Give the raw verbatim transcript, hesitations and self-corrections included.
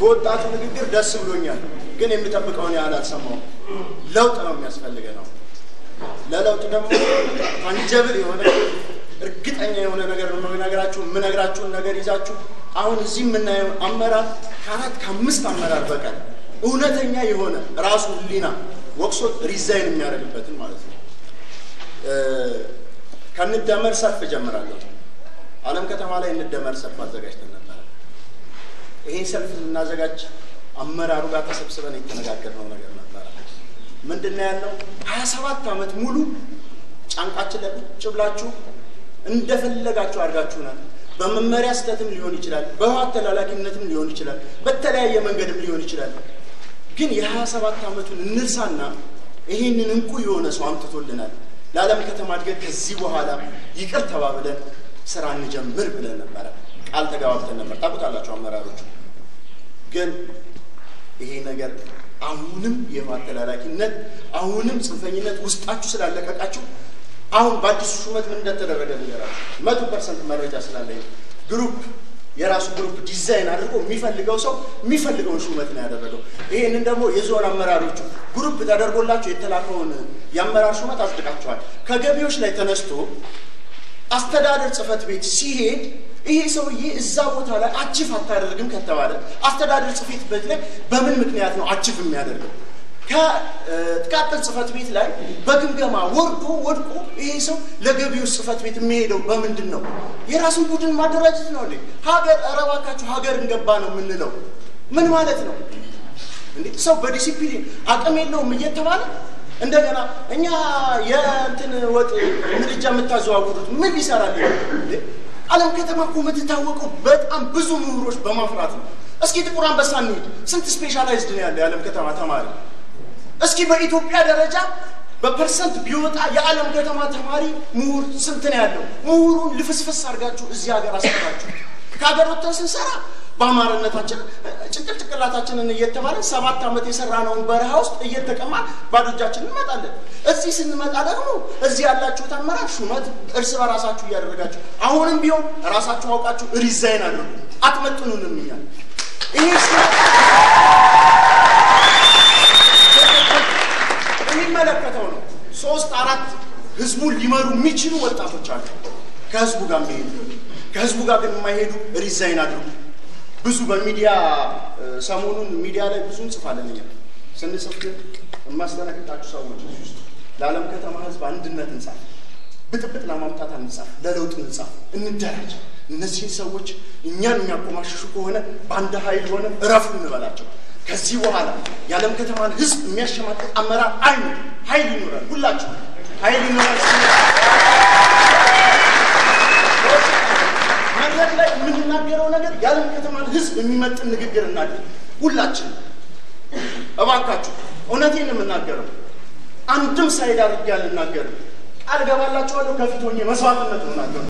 በወጣቱ ንግግር ደስ ብሎኛል ግን የምጠብቀውን ያህል አልሰማሁም ለውጥ ነው የሚያስፈልገው ለለውጥ ደግሞ አንጀብል የሆነ እርግጠኛ የሆነ ነገር ነው ነገራችሁ ምን ነገራችሁ ነገር ይዛችሁ አሁን እዚህ ምን ነው አመራር ካራት ከአምስት አመራር በቀር እውነተኛ የሆነ ራሱ ሊና ወክሶ ሪዛይን የሚያደርግበትን ማለት ነው ከንደመር ሰልፍ ጀምራለሁ ዓለም ከተማ ላይ እንደመር ሰልፍ አዘጋጅተን ነበር ይሄ ሰልፍ እናዘጋጅ አመራሩ ጋር ተሰብስበን የተነጋገርነው ነገር ነበር ምንድነው ያለው ሃያ ሰባት አመት ሙሉ ጫንቃችን ላይ ቁጭ ብላችሁ እንደፈለጋችሁ አርጋችሁናል በመመሪያ ስተትም ሊሆን ይችላል በህዋት ተላላኪነትም ሊሆን ይችላል በተለያየ መንገድም ሊሆን ይችላል ግን የ ሃያ ሰባት አመቱን እንርሳና ይሄንን እንቁ የሆነ ሰው አምጥቶልናል ለዓለም ከተማ አድገን ከዚህ በኋላ ይቅር ተባብለን ስራ እንጀምር ብለን ነበር ቃል ተጋባብተን ነበር ታውቁታላችሁ አመራሮቹ ግን ይሄ ነገር አሁንም የህዋት ተላላኪነት አሁንም ጽንፈኝነት ውስጣችሁ ስላለቀቃችሁ አሁን በአዲስ ሹመት ምን እንደተደረገ ነገራችሁ መቶ ፐርሰንት መረጃ ስላለኝ ግሩፕ የራሱ ግሩፕ ዲዛይን አድርጎ የሚፈልገው ሰው የሚፈልገው ሹመት ነው ያደረገው ይሄንን ደግሞ የዞን አመራሮቹ ግሩፕ ተደርጎላችሁ የተላከውን ያመራር ሹመት አስደቃቸዋል ከገቢዎች ላይ ተነስቶ አስተዳደር ጽፈት ቤት ሲሄድ ይሄ ሰውዬ እዛ ቦታ ላይ አቺፍ አታደርግም ከተባለ አስተዳደር ጽፈት ቤት ላይ በምን ምክንያት ነው አቺፍ የሚያደርገው ከጥቃቅን ጽፈት ቤት ላይ በግምገማ ወርዶ ወድቆ ይሄ ሰው ለገቢው ጽፈት ቤት የሚሄደው በምንድነው የራሱን ቡድን ማደራጀት ነው እንዴ ሀገር አረባካችሁ ሀገር እንገባ ነው ምንለው ምን ማለት ነው እንዴ ሰው በዲሲፕሊን አቅም የለውም እየተባለ እንደገና እኛ የእንትን ወጥ ምድጃ መታዘዋውሩት ምን ይሰራል እንዴ ዓለም ከተማ እኮ የምትታወቀው በጣም ብዙ ምሁሮች በማፍራት ነው እስኪ ጥቁር አንበሳ እንሂድ ስንት ስፔሻላይዝድ ነው ያለው የዓለም ከተማ ተማሪ እስኪ በኢትዮጵያ ደረጃ በፐርሰንት ቢወጣ የዓለም ከተማ ተማሪ ምሁር ስንት ነው ያለው ምሁሩን ልፍስፍስ አርጋችሁ እዚህ ሀገር አስቀራችሁ ከሀገር ወጥተን ስንሰራ በአማርነታችን ጭቅል ጭቅላታችንን እየተባለ ሰባት አመት የሰራነውን በረሃ ውስጥ እየተቀማ ባዶጃችንን እንመጣለን እዚህ ስንመጣ ደግሞ እዚህ ያላችሁ ተማራችሁ ሹመት እርስ በራሳችሁ ያደረጋችሁ አሁንም ቢሆን ራሳችሁ አውቃችሁ ሪዛይን አድርጉ አትመጥኑንም ይላል ይሄ የሚመለከተው ነው ሶስት አራት ህዝቡን ሊመሩ የሚችሉ ወጣቶች አሉ ከህዝቡ ጋር የሚሄዱ ከህዝቡ ጋር ግን የማይሄዱ ሪዛይን አድርጉ ብዙ በሚዲያ ሰሞኑን ሚዲያ ላይ ብዙ እንጽፋለን እኛ ስንጽፍ የማስጠነቅቃችሁ ሰዎች ውስጥ ለዓለም ከተማ ህዝብ አንድነት እንጻፍ ብጥብጥ ለማምጣት እንጻፍ ለለውጥ እንጻፍ እንደራጅ እነዚህ ሰዎች እኛን የሚያቆማሽሹ ከሆነ ባንድ ኃይል ሆነ እረፉ እንበላቸው ከዚህ በኋላ የዓለም ከተማን ህዝብ የሚያሸማቅቅ አመራር አይኑ ኃይል ይኖራል ሁላችሁ ኃይል ይኖራል መድረክ ላይ የምንናገረው ነገር የዓለም ከተማን ህዝብ የሚመጥን ንግግር እናድርግ ሁላችን እባካችሁ እውነቴን የምናገረው አንድም ሳይድ አድርጌ አልናገርም ቃል ገባላችኋለሁ ከፊት ሆኜ መስዋዕትነት እናገር